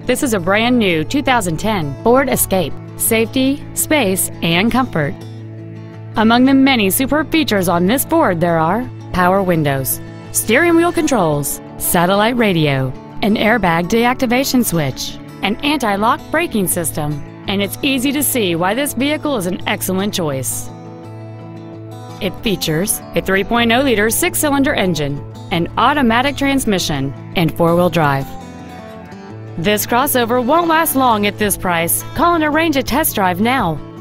This is a brand new 2010 Ford Escape. Safety, space, and comfort. Among the many superb features on this Ford there are power windows, steering wheel controls, satellite radio, an airbag deactivation switch, an anti-lock braking system, and it's easy to see why this vehicle is an excellent choice. It features a 3.0-liter six-cylinder engine, an automatic transmission, and four-wheel drive. This crossover won't last long at this price. Call and arrange a test drive now.